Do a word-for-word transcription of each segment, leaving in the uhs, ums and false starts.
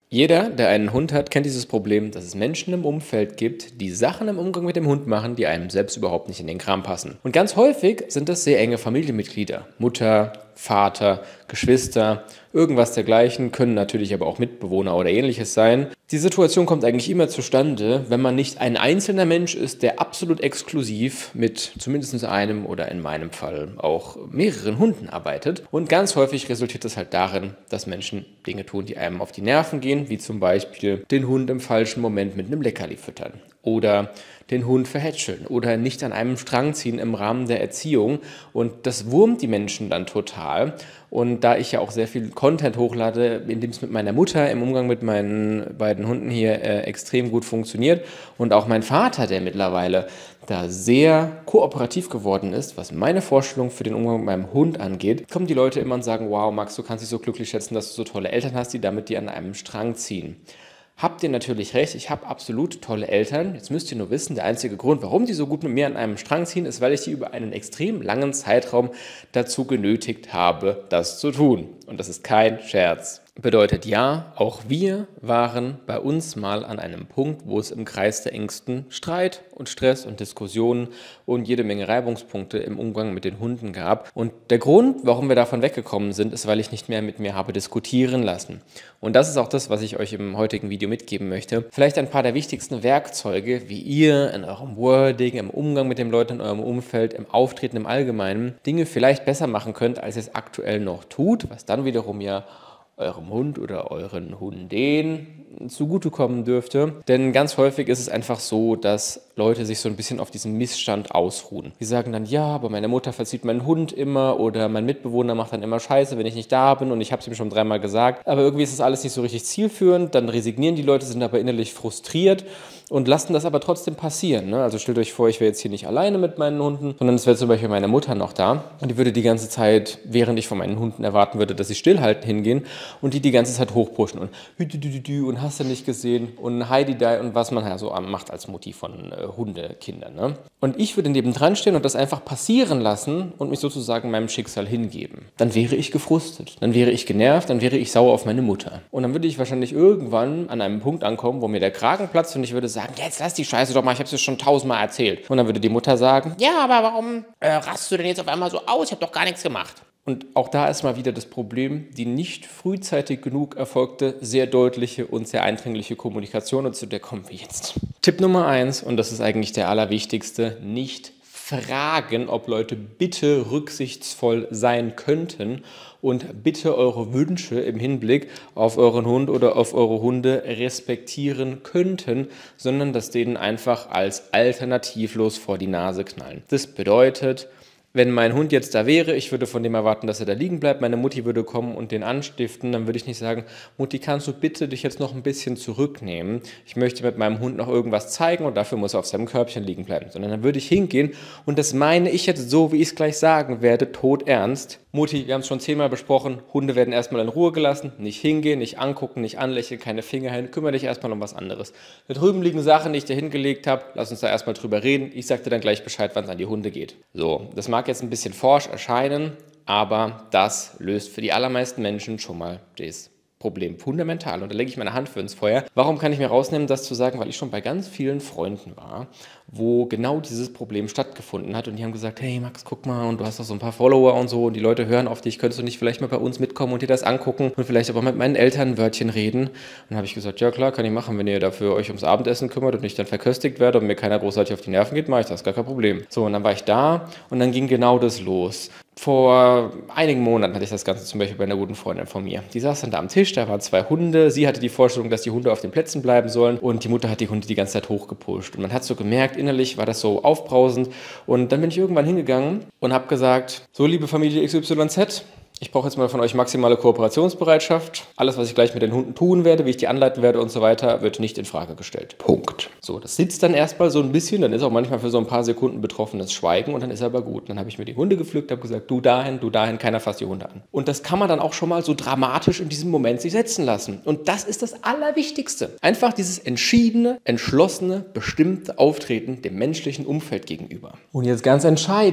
Jeder, der einen Hund hat, kennt dieses Problem, dass es Menschen im Umfeld gibt, die Sachen im Umgang mit dem Hund machen, die einem selbst überhaupt nicht in den Kram passen. Und ganz häufig sind das sehr enge Familienmitglieder. Mutter, Vater, Geschwister, irgendwas dergleichen, können natürlich aber auch Mitbewohner oder ähnliches sein. Die Situation kommt eigentlich immer zustande, wenn man nicht ein einzelner Mensch ist, der absolut exklusiv mit zumindest einem oder in meinem Fall auch mehreren Hunden arbeitet. Und ganz häufig resultiert das halt darin, dass Menschen Dinge tun, die einem auf die Nerven gehen, wie zum Beispiel den Hund im falschen Moment mit einem Leckerli füttern oder den Hund verhätscheln oder nicht an einem Strang ziehen im Rahmen der Erziehung. Und das wurmt die Menschen dann total. Und da ich ja auch sehr viel Content hochlade, in dem es mit meiner Mutter im Umgang mit meinen beiden Hunden hier äh, extrem gut funktioniert und auch mein Vater, der mittlerweile da sehr kooperativ geworden ist, was meine Vorstellung für den Umgang mit meinem Hund angeht, kommen die Leute immer und sagen, wow Max, du kannst dich so glücklich schätzen, dass du so tolle Eltern hast, die damit dir an einem Strang ziehen. Habt ihr natürlich recht, ich habe absolut tolle Eltern. Jetzt müsst ihr nur wissen, der einzige Grund, warum die so gut mit mir an einem Strang ziehen, ist, weil ich die über einen extrem langen Zeitraum dazu genötigt habe, das zu tun. Und das ist kein Scherz. Bedeutet ja, auch wir waren bei uns mal an einem Punkt, wo es im Kreis der Ängsten Streit und Stress und Diskussionen und jede Menge Reibungspunkte im Umgang mit den Hunden gab. Und der Grund, warum wir davon weggekommen sind, ist, weil ich nicht mehr mit mir habe diskutieren lassen. Und das ist auch das, was ich euch im heutigen Video mitgeben möchte. Vielleicht ein paar der wichtigsten Werkzeuge, wie ihr in eurem Wording, im Umgang mit den Leuten in eurem Umfeld, im Auftreten im Allgemeinen Dinge vielleicht besser machen könnt, als ihr es aktuell noch tut, was dann wiederum ja eurem Hund oder euren Hundeen zugutekommen dürfte. Denn ganz häufig ist es einfach so, dass Leute sich so ein bisschen auf diesem Missstand ausruhen. Die sagen dann, ja, aber meine Mutter verzieht meinen Hund immer oder mein Mitbewohner macht dann immer Scheiße, wenn ich nicht da bin und ich habe es ihm schon dreimal gesagt. Aber irgendwie ist das alles nicht so richtig zielführend. Dann resignieren die Leute, sind aber innerlich frustriert und lassen das aber trotzdem passieren. Ne? Also stellt euch vor, ich wäre jetzt hier nicht alleine mit meinen Hunden, sondern es wäre zum Beispiel meine Mutter noch da und die würde die ganze Zeit, während ich von meinen Hunden erwarten würde, dass sie stillhalten, hingehen und die die ganze Zeit hochpushen und und hast du nicht gesehen und Heidi da und was man ja so macht als Mutti von äh, Hundekindern. Ne? Und ich würde nebendran stehen und das einfach passieren lassen und mich sozusagen meinem Schicksal hingeben. Dann wäre ich gefrustet, dann wäre ich genervt, dann wäre ich sauer auf meine Mutter. Und dann würde ich wahrscheinlich irgendwann an einem Punkt ankommen, wo mir der Kragen platzt und ich würde sagen, jetzt lass die Scheiße doch mal, ich habe es dir schon tausendmal erzählt. Und dann würde die Mutter sagen, ja, aber warum äh, rastest du denn jetzt auf einmal so aus? Ich habe doch gar nichts gemacht. Und auch da ist mal wieder das Problem, die nicht frühzeitig genug erfolgte, sehr deutliche und sehr eindringliche Kommunikation. Und zu der kommen wir jetzt. Tipp Nummer eins, und das ist eigentlich der allerwichtigste, nicht fragen, ob Leute bitte rücksichtsvoll sein könnten und bitte eure Wünsche im Hinblick auf euren Hund oder auf eure Hunde respektieren könnten, sondern das denen einfach als alternativlos vor die Nase knallen. Das bedeutet, wenn mein Hund jetzt da wäre, ich würde von dem erwarten, dass er da liegen bleibt, meine Mutti würde kommen und den anstiften, dann würde ich nicht sagen, Mutti, kannst du bitte dich jetzt noch ein bisschen zurücknehmen? Ich möchte mit meinem Hund noch irgendwas zeigen und dafür muss er auf seinem Körbchen liegen bleiben. Sondern dann würde ich hingehen und das meine ich jetzt so, wie ich es gleich sagen werde, todernst. Mutti, wir haben es schon zehnmal besprochen, Hunde werden erstmal in Ruhe gelassen, nicht hingehen, nicht angucken, nicht anlächeln, keine Finger hin, kümmere dich erstmal um was anderes. Da drüben liegen Sachen, die ich dir hingelegt habe, lass uns da erstmal drüber reden, ich sag dir dann gleich Bescheid, wann es an die Hunde geht. So, das mag jetzt ein bisschen forsch erscheinen, aber das löst für die allermeisten Menschen schon mal das Problem fundamental. Und da lege ich meine Hand für ins Feuer. Warum kann ich mir rausnehmen, das zu sagen? Weil ich schon bei ganz vielen Freunden war, wo genau dieses Problem stattgefunden hat. Und die haben gesagt, hey Max, guck mal, und du hast doch so ein paar Follower und so, und die Leute hören auf dich, könntest du nicht vielleicht mal bei uns mitkommen und dir das angucken und vielleicht aber mit meinen Eltern ein Wörtchen reden? Und dann habe ich gesagt, ja klar, kann ich machen, wenn ihr dafür euch ums Abendessen kümmert und ich dann verköstigt werde und mir keiner großartig auf die Nerven geht, mache ich das, gar kein Problem. So, und dann war ich da und dann ging genau das los. Vor einigen Monaten hatte ich das Ganze zum Beispiel bei einer guten Freundin von mir. Die saß dann da am Tisch, da waren zwei Hunde. Sie hatte die Vorstellung, dass die Hunde auf den Plätzen bleiben sollen und die Mutter hat die Hunde die ganze Zeit hochgepusht. Und man hat so gemerkt, innerlich war das so aufbrausend. Und dann bin ich irgendwann hingegangen und habe gesagt, so liebe Familie X Y Z, ich brauche jetzt mal von euch maximale Kooperationsbereitschaft. Alles, was ich gleich mit den Hunden tun werde, wie ich die anleiten werde und so weiter, wird nicht in Frage gestellt. Punkt. So, das sitzt dann erstmal so ein bisschen, dann ist auch manchmal für so ein paar Sekunden betroffenes Schweigen und dann ist aber gut. Dann habe ich mir die Hunde gepflückt, habe gesagt, du dahin, du dahin, keiner fasst die Hunde an. Und das kann man dann auch schon mal so dramatisch in diesem Moment sich setzen lassen. Und das ist das Allerwichtigste. Einfach dieses entschiedene, entschlossene, bestimmte Auftreten dem menschlichen Umfeld gegenüber. Und jetzt ganz entscheidend,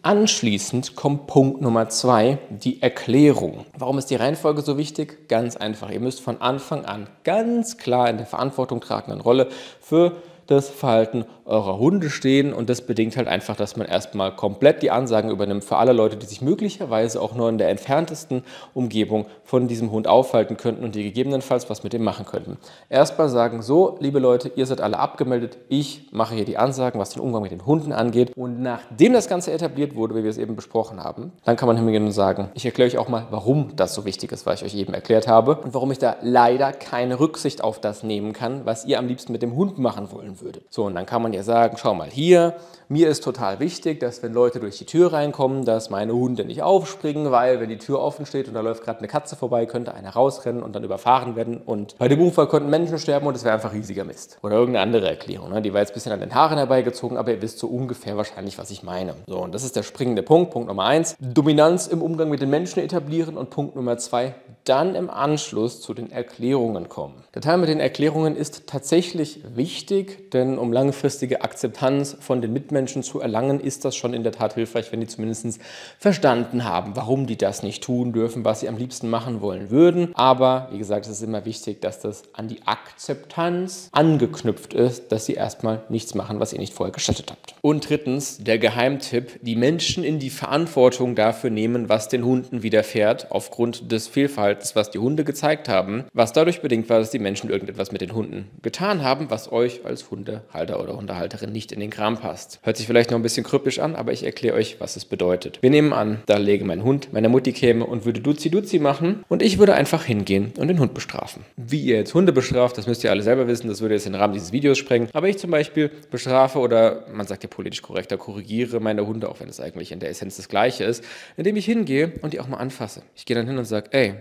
Anschließend kommt Punkt Nummer zwei, die Erklärung. Warum ist die Reihenfolge so wichtig? Ganz einfach. Ihr müsst von Anfang an ganz klar in der Verantwortung tragenden Rolle für das Verhalten eurer Hunde stehen, und das bedingt halt einfach, dass man erstmal komplett die Ansagen übernimmt für alle Leute, die sich möglicherweise auch nur in der entferntesten Umgebung von diesem Hund aufhalten könnten und die gegebenenfalls was mit dem machen könnten. Erstmal sagen, so, liebe Leute, ihr seid alle abgemeldet, ich mache hier die Ansagen, was den Umgang mit den Hunden angeht, und nachdem das Ganze etabliert wurde, wie wir es eben besprochen haben, dann kann man hingehen und sagen, ich erkläre euch auch mal, warum das so wichtig ist, was ich euch eben erklärt habe und warum ich da leider keine Rücksicht auf das nehmen kann, was ihr am liebsten mit dem Hund machen wollen würde. So, und dann kann man ja sagen, schau mal hier, mir ist total wichtig, dass wenn Leute durch die Tür reinkommen, dass meine Hunde nicht aufspringen, weil wenn die Tür offen steht und da läuft gerade eine Katze vorbei, könnte einer rausrennen und dann überfahren werden und bei dem Unfall könnten Menschen sterben und es wäre einfach riesiger Mist. Oder irgendeine andere Erklärung, ne? Die war jetzt ein bisschen an den Haaren herbeigezogen, aber ihr wisst so ungefähr wahrscheinlich, was ich meine. So, und das ist der springende Punkt. Punkt Nummer eins, Dominanz im Umgang mit den Menschen etablieren, und Punkt Nummer zwei, dann im Anschluss zu den Erklärungen kommen. Der Teil mit den Erklärungen ist tatsächlich wichtig, denn um langfristige Akzeptanz von den Mitmenschen zu erlangen, ist das schon in der Tat hilfreich, wenn die zumindest verstanden haben, warum die das nicht tun dürfen, was sie am liebsten machen wollen würden. Aber wie gesagt, es ist immer wichtig, dass das an die Akzeptanz angeknüpft ist, dass sie erstmal nichts machen, was ihr nicht vorher gestattet habt. Und drittens, der Geheimtipp, die Menschen in die Verantwortung dafür nehmen, was den Hunden widerfährt, aufgrund des Fehlverhaltens, was die Hunde gezeigt haben, was dadurch bedingt war, dass die Menschen irgendetwas mit den Hunden getan haben, was euch als Hundehalter oder Hundehalterin nicht in den Kram passt. Hört sich vielleicht noch ein bisschen kryptisch an, aber ich erkläre euch, was es bedeutet. Wir nehmen an, da lege mein Hund meiner Mutti käme und würde Duzi-Duzi machen und ich würde einfach hingehen und den Hund bestrafen. Wie ihr jetzt Hunde bestraft, das müsst ihr alle selber wissen, das würde jetzt den Rahmen dieses Videos sprengen, aber ich zum Beispiel bestrafe oder, man sagt ja politisch korrekter, korrigiere meine Hunde, auch wenn es eigentlich in der Essenz das Gleiche ist, indem ich hingehe und die auch mal anfasse. Ich gehe dann hin und sage, ey,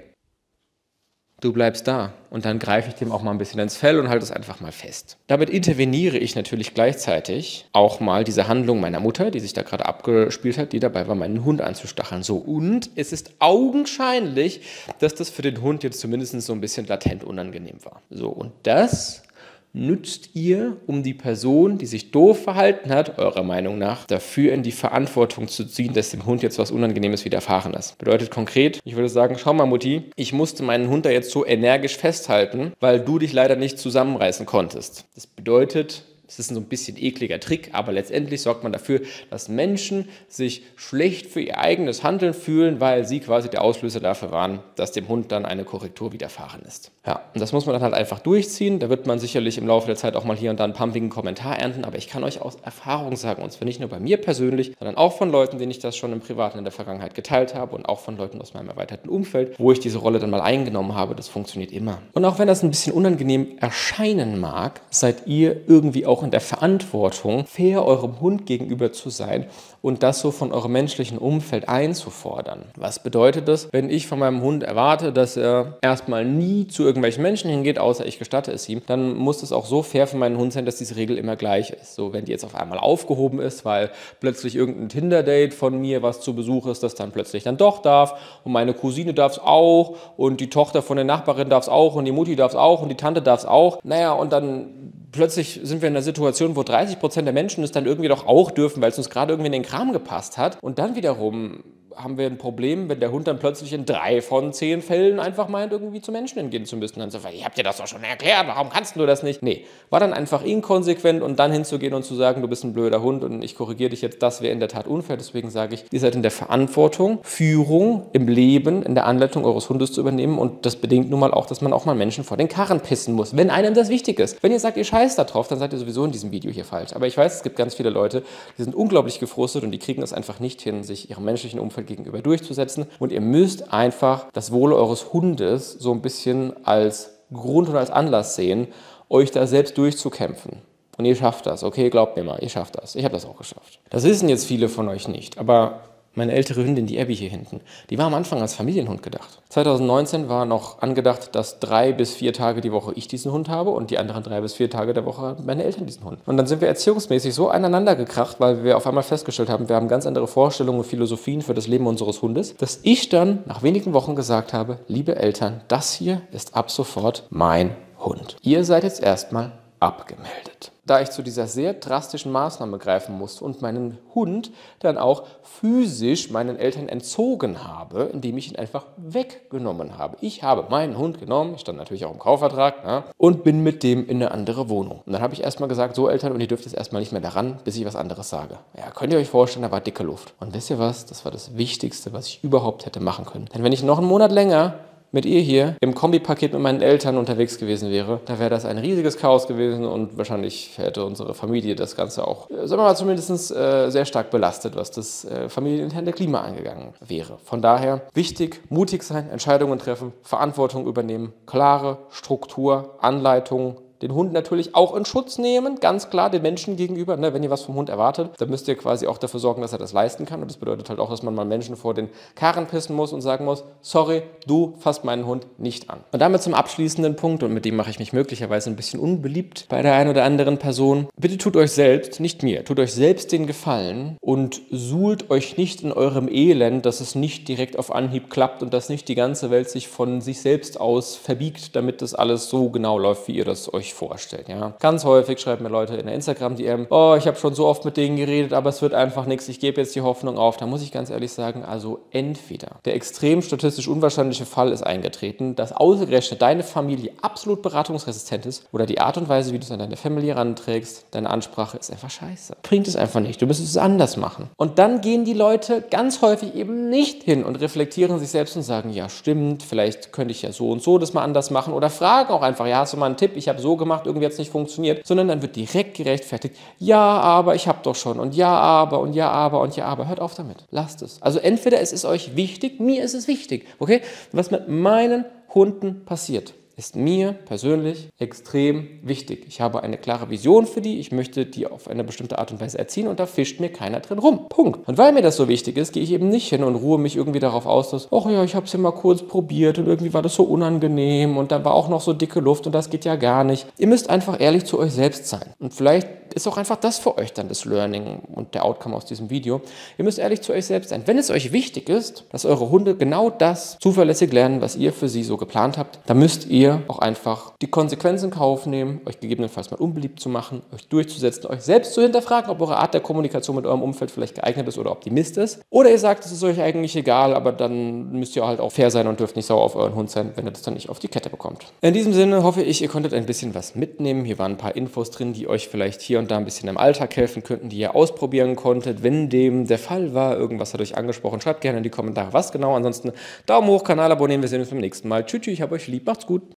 du bleibst da. Und dann greife ich dem auch mal ein bisschen ins Fell und halte es einfach mal fest. Damit interveniere ich natürlich gleichzeitig auch mal diese Handlung meiner Mutter, die sich da gerade abgespielt hat, die dabei war, meinen Hund anzustacheln. So, und es ist augenscheinlich, dass das für den Hund jetzt zumindest so ein bisschen latent unangenehm war. So, und das nützt ihr, um die Person, die sich doof verhalten hat, eurer Meinung nach, dafür in die Verantwortung zu ziehen, dass dem Hund jetzt was Unangenehmes widerfahren ist. Bedeutet konkret, ich würde sagen, schau mal Mutti, ich musste meinen Hund da jetzt so energisch festhalten, weil du dich leider nicht zusammenreißen konntest. Das bedeutet, es ist so ein bisschen ekliger Trick, aber letztendlich sorgt man dafür, dass Menschen sich schlecht für ihr eigenes Handeln fühlen, weil sie quasi der Auslöser dafür waren, dass dem Hund dann eine Korrektur widerfahren ist. Ja, und das muss man dann halt einfach durchziehen. Da wird man sicherlich im Laufe der Zeit auch mal hier und da einen pumpigen Kommentar ernten, aber ich kann euch aus Erfahrung sagen, und zwar nicht nur bei mir persönlich, sondern auch von Leuten, denen ich das schon im Privaten in der Vergangenheit geteilt habe und auch von Leuten aus meinem erweiterten Umfeld, wo ich diese Rolle dann mal eingenommen habe, das funktioniert immer. Und auch wenn das ein bisschen unangenehm erscheinen mag, seid ihr irgendwie auch in der Verantwortung, fair eurem Hund gegenüber zu sein und das so von eurem menschlichen Umfeld einzufordern. Was bedeutet das? Wenn ich von meinem Hund erwarte, dass er erstmal nie zu irgendwelchen Menschen hingeht, außer ich gestatte es ihm, dann muss es auch so fair für meinen Hund sein, dass diese Regel immer gleich ist. So, wenn die jetzt auf einmal aufgehoben ist, weil plötzlich irgendein Tinder-Date von mir, was zu Besuch ist, das dann plötzlich dann doch darf und meine Cousine darf es auch und die Tochter von der Nachbarin darf es auch und die Mutti darf es auch und die Tante darf es auch. Naja, und dann plötzlich sind wir in einer Situation, wo dreißig Prozent der Menschen es dann irgendwie doch auch dürfen, weil es uns gerade irgendwie in den Kram gepasst hat. Und dann wiederum haben wir ein Problem, wenn der Hund dann plötzlich in drei von zehn Fällen einfach meint, irgendwie zu Menschen hingehen zu müssen. Dann so, ich hab dir das doch schon erklärt, warum kannst du das nicht? Nee, war dann einfach inkonsequent und dann hinzugehen und zu sagen, du bist ein blöder Hund und ich korrigiere dich jetzt, das wäre in der Tat unfair. Deswegen sage ich, ihr seid in der Verantwortung, Führung im Leben, in der Anleitung eures Hundes zu übernehmen, und das bedingt nun mal auch, dass man auch mal Menschen vor den Karren pissen muss, wenn einem das wichtig ist. Wenn ihr sagt, ihr scheißt da drauf, dann seid ihr sowieso in diesem Video hier falsch. Aber ich weiß, es gibt ganz viele Leute, die sind unglaublich gefrustet und die kriegen es einfach nicht hin, sich ihrem menschlichen Umfeld gegenüber durchzusetzen. Und ihr müsst einfach das Wohl eures Hundes so ein bisschen als Grund und als Anlass sehen, euch da selbst durchzukämpfen. Und ihr schafft das, okay? Glaubt mir mal, ihr schafft das. Ich habe das auch geschafft. Das wissen jetzt viele von euch nicht, aber meine ältere Hündin, die Abby hier hinten, die war am Anfang als Familienhund gedacht. zwanzig neunzehn war noch angedacht, dass drei bis vier Tage die Woche ich diesen Hund habe und die anderen drei bis vier Tage der Woche meine Eltern diesen Hund. Und dann sind wir erziehungsmäßig so aneinander gekracht, weil wir auf einmal festgestellt haben, wir haben ganz andere Vorstellungen und Philosophien für das Leben unseres Hundes, dass ich dann nach wenigen Wochen gesagt habe, liebe Eltern, das hier ist ab sofort mein Hund. Ihr seid jetzt erstmal abgemeldet. Da ich zu dieser sehr drastischen Maßnahme greifen musste und meinen Hund dann auch physisch meinen Eltern entzogen habe, indem ich ihn einfach weggenommen habe. Ich habe meinen Hund genommen, stand natürlich auch im Kaufvertrag, ne, und bin mit dem in eine andere Wohnung. Und dann habe ich erstmal gesagt, so Eltern, und ihr dürft jetzt erstmal nicht mehr daran, bis ich was anderes sage. Ja, könnt ihr euch vorstellen, da war dicke Luft. Und wisst ihr was? Das war das Wichtigste, was ich überhaupt hätte machen können. Denn wenn ich noch einen Monat länger mit ihr hier im Kombipaket mit meinen Eltern unterwegs gewesen wäre, da wäre das ein riesiges Chaos gewesen und wahrscheinlich hätte unsere Familie das Ganze auch, äh, sagen wir mal, zumindest äh, sehr stark belastet, was das äh, familieninterne Klima angegangen wäre. Von daher wichtig, mutig sein, Entscheidungen treffen, Verantwortung übernehmen, klare Struktur, Anleitung, den Hund natürlich auch in Schutz nehmen, ganz klar den Menschen gegenüber. Ne? Wenn ihr was vom Hund erwartet, dann müsst ihr quasi auch dafür sorgen, dass er das leisten kann. Und das bedeutet halt auch, dass man mal Menschen vor den Karren pissen muss und sagen muss, sorry, du fasst meinen Hund nicht an. Und damit zum abschließenden Punkt, und mit dem mache ich mich möglicherweise ein bisschen unbeliebt bei der einen oder anderen Person. Bitte tut euch selbst, nicht mir, tut euch selbst den Gefallen und suhlt euch nicht in eurem Elend, dass es nicht direkt auf Anhieb klappt und dass nicht die ganze Welt sich von sich selbst aus verbiegt, damit das alles so genau läuft, wie ihr das euch vorstellt. Ja? Ganz häufig schreiben mir Leute in der Instagram-D M, oh, ich habe schon so oft mit denen geredet, aber es wird einfach nichts, ich gebe jetzt die Hoffnung auf. Da muss ich ganz ehrlich sagen, also entweder der extrem statistisch unwahrscheinliche Fall ist eingetreten, dass ausgerechnet deine Familie absolut beratungsresistent ist oder die Art und Weise, wie du es an deine Familie ranträgst, deine Ansprache ist einfach scheiße. Bringt es einfach nicht. Du müsstest es anders machen. Und dann gehen die Leute ganz häufig eben nicht hin und reflektieren sich selbst und sagen, ja stimmt, vielleicht könnte ich ja so und so das mal anders machen oder fragen auch einfach, ja, hast du mal einen Tipp, ich habe so gemacht, irgendwie hat es nicht funktioniert, sondern dann wird direkt gerechtfertigt, ja, aber ich habe doch schon und ja, aber und ja, aber und ja, aber. Hört auf damit. Lasst es. Also entweder es ist euch wichtig, mir ist es wichtig, okay? Was mit meinen Hunden passiert, ist mir persönlich extrem wichtig. Ich habe eine klare Vision für die, ich möchte die auf eine bestimmte Art und Weise erziehen und da fischt mir keiner drin rum. Punkt. Und weil mir das so wichtig ist, gehe ich eben nicht hin und ruhe mich irgendwie darauf aus, dass, ach ja, ich habe es ja mal kurz probiert und irgendwie war das so unangenehm und da war auch noch so dicke Luft und das geht ja gar nicht. Ihr müsst einfach ehrlich zu euch selbst sein. Und vielleicht ist auch einfach das für euch dann das Learning und der Outcome aus diesem Video. Ihr müsst ehrlich zu euch selbst sein. Wenn es euch wichtig ist, dass eure Hunde genau das zuverlässig lernen, was ihr für sie so geplant habt, dann müsst ihr auch einfach die Konsequenzen in Kauf nehmen, euch gegebenenfalls mal unbeliebt zu machen, euch durchzusetzen, euch selbst zu hinterfragen, ob eure Art der Kommunikation mit eurem Umfeld vielleicht geeignet ist oder ob die Mist ist. Oder ihr sagt, es ist euch eigentlich egal, aber dann müsst ihr halt auch fair sein und dürft nicht sauer auf euren Hund sein, wenn ihr das dann nicht auf die Kette bekommt. In diesem Sinne hoffe ich, ihr konntet ein bisschen was mitnehmen. Hier waren ein paar Infos drin, die euch vielleicht hier und da ein bisschen im Alltag helfen könnten, die ihr ausprobieren konntet. Wenn dem der Fall war, irgendwas hat euch angesprochen, schreibt gerne in die Kommentare, was genau. Ansonsten Daumen hoch, Kanal abonnieren, wir sehen uns beim nächsten Mal. Tschüss, ich hab euch lieb, macht's gut.